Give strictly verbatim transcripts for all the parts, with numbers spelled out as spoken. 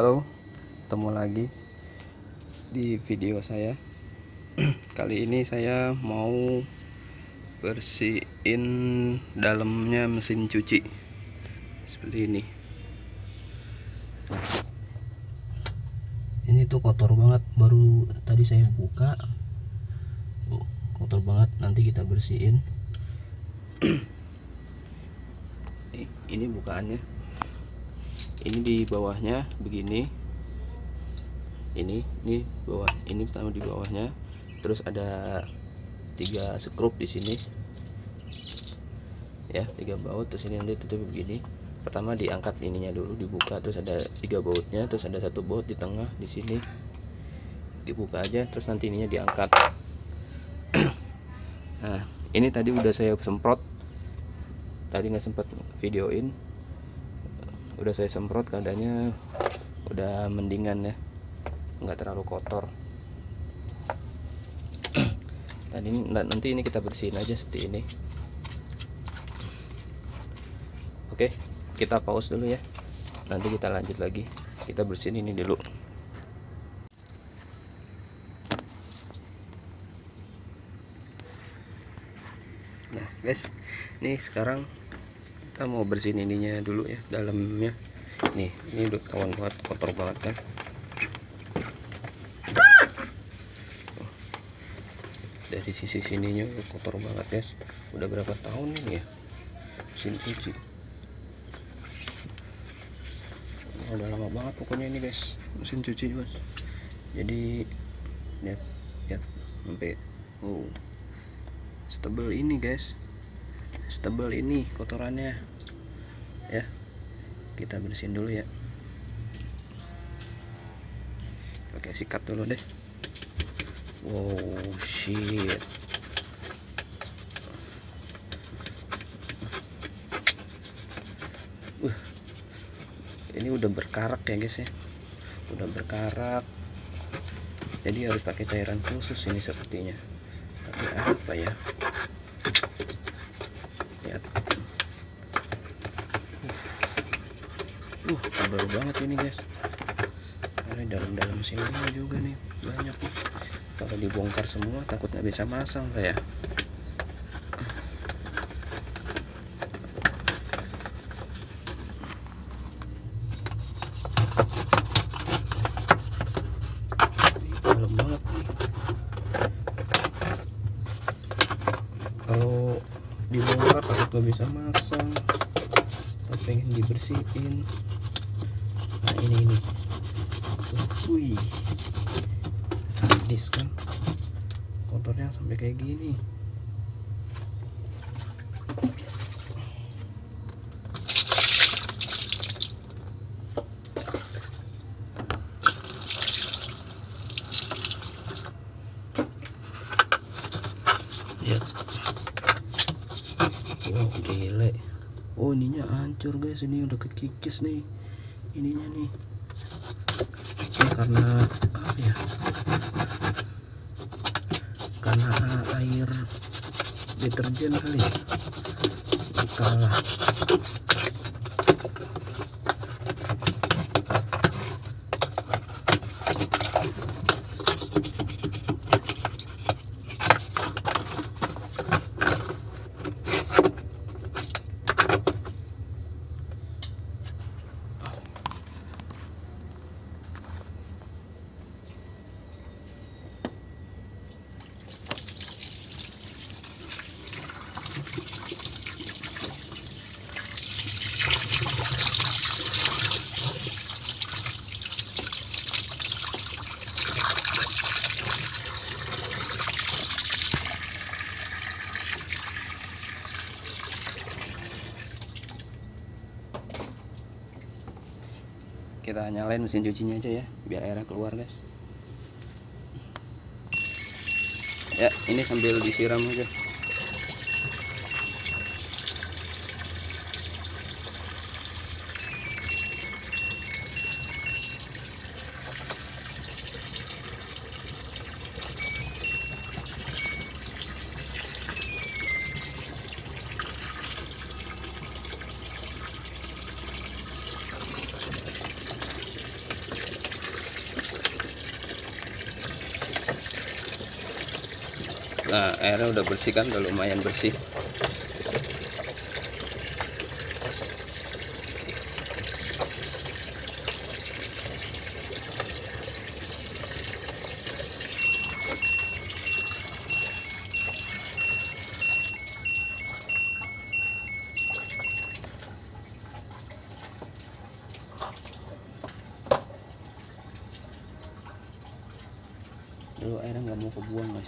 Halo, ketemu lagi di video saya. Kali ini saya mau bersihin dalamnya mesin cuci seperti ini. Ini tuh kotor banget, baru tadi saya buka. Oh, kotor banget, nanti kita bersihin. Nih, ini bukaannya. Ini di bawahnya begini. Ini, ini bawah, ini pertama di bawahnya. Terus ada tiga skrup di sini. Ya, tiga baut. Terus ini nanti tutup begini. Pertama diangkat ininya dulu, dibuka. Terus ada tiga bautnya. Terus ada satu baut di tengah di sini. Dibuka aja. Terus nanti ininya diangkat. Nah, ini tadi udah saya semprot. Tadi nggak sempat videoin. Udah saya semprot, keadaannya udah mendingan ya, nggak terlalu kotor. Dan ini nanti ini kita bersihin aja seperti ini. Oke, kita pause dulu ya, nanti kita lanjut lagi. Kita bersihin ini dulu. Nah guys, ini sekarang kita mau bersihin ininya dulu ya, dalamnya. Nih, ini udah kawan banget, kotor banget kan. Oh, dari sisi sininya kotor banget guys. Udah berapa tahun ini ya mesin cuci. Oh, udah lama banget pokoknya ini guys, mesin cuci juga. Jadi lihat, lihat sampai oh setebal ini guys, setebal ini kotorannya ya. Kita bersihin dulu ya, pakai sikat dulu deh. Wow shit, uh, ini udah berkarak ya guys ya, udah berkarak. Jadi harus pakai cairan khusus ini sepertinya. Tapi apa ya, lihat. Uh, baru banget ini guys. Nah, dalam-dalam sini juga nih banyak nih. Kalau dibongkar semua takut nggak bisa masang saya. Dalam banget nih. Kalau dibongkar takut nggak bisa masang. Tapi pengen dibersihin. Nah ini ini, wih, sadis kan, kotornya sampai kayak gini. Ya, wow gile. Oh ininya hancur guys, ini udah kekikis nih ininya nih. Ini karena apa ya, karena air deterjen kali ya, kalah. Kita nyalain mesin cucinya aja ya, biar airnya keluar guys. Ya, ini sambil disiram aja. Nah, airnya udah bersih kan, udah lumayan bersih. Dulu airnya nggak mau kebuang guys.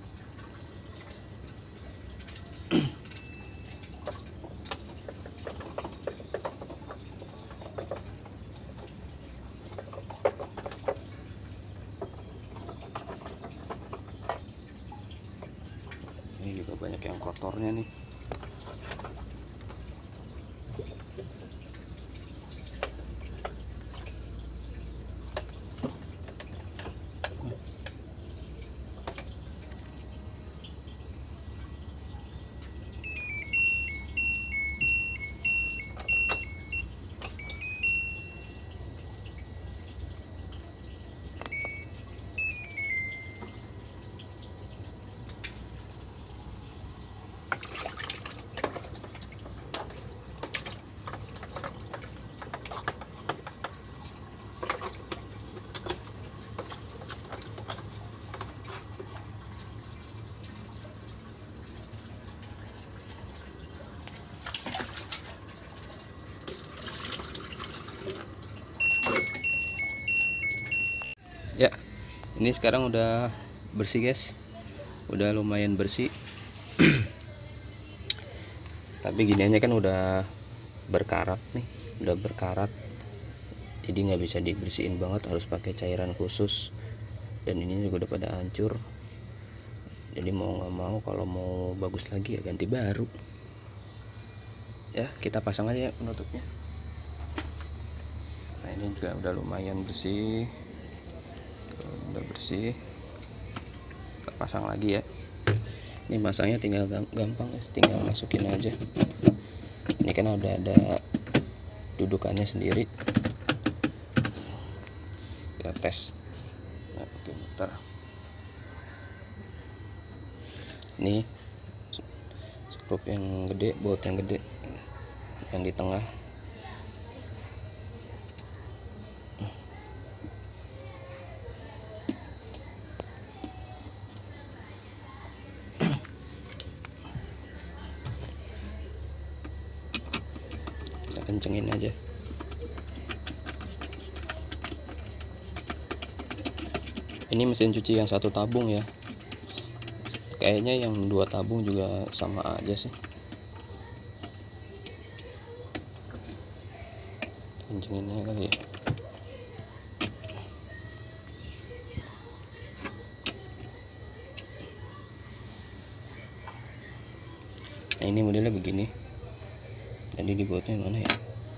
Ini juga banyak yang kotornya nih. Ya, ini sekarang udah bersih guys, udah lumayan bersih. Tapi gini aja kan udah berkarat nih, udah berkarat, jadi nggak bisa dibersihin banget, harus pakai cairan khusus. Dan ini juga udah pada hancur, jadi mau nggak mau kalau mau bagus lagi ya ganti baru. Ya, kita pasang aja penutupnya. Nah, ini juga udah lumayan bersih, udah bersih. Kita pasang lagi ya. Ini masangnya tinggal gampang guys, tinggal masukin aja. Ini kan udah ada dudukannya sendiri. Kita tes. Nah, oke, bentar. Ini skrup yang gede, baut yang gede, yang di tengah. Kencengin aja. Ini mesin cuci yang satu tabung ya, kayaknya yang dua tabung juga sama aja sih. Kencenginnya kali ya. Nah, ini modelnya begini. Jadi dibuatnya mana ya?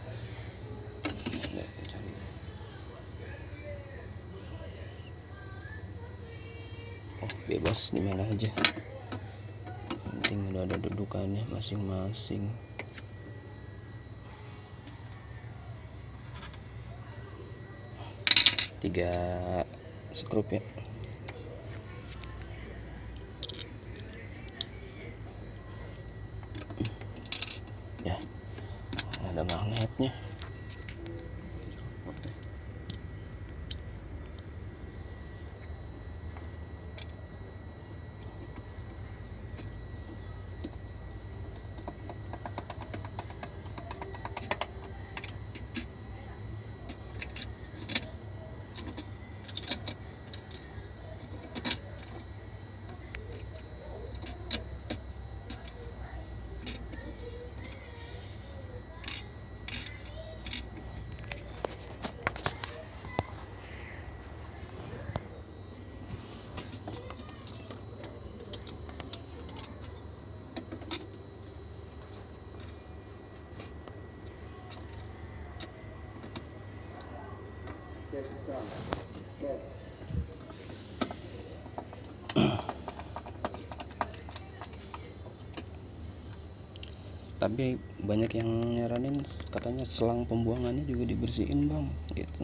Oh, bebas di mana aja. Penting udah ada dudukannya masing-masing. Tiga skrup ya. Ya, ada magnetnya. Tapi banyak yang nyaranin katanya selang pembuangannya juga dibersihin bang gitu.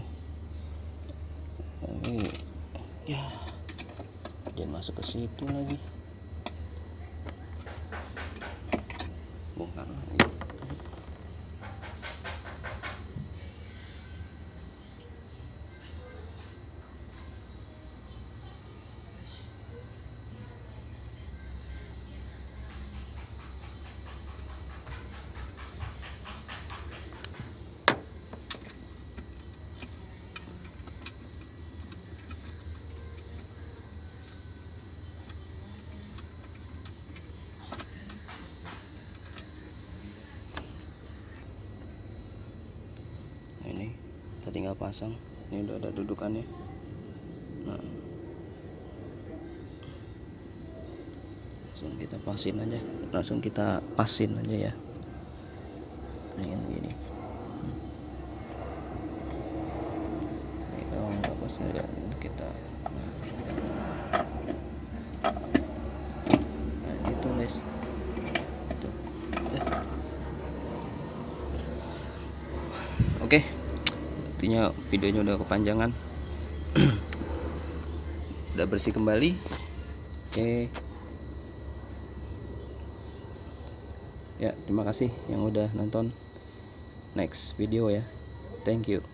Tapi ya jangan masuk ke situ lagi. bongkar lagi. Ini kita tinggal pasang. Ini udah ada dudukannya. Nah, langsung kita pasin aja, langsung kita pasin aja ya. Nah, ini begini. Ini kalau nggak pas ya kita. Nah, nah gitu guys. Tuh. Oke. Intinya videonya udah kepanjangan. Udah bersih kembali. Oke ya, terima kasih yang udah nonton. Next video ya, thank you.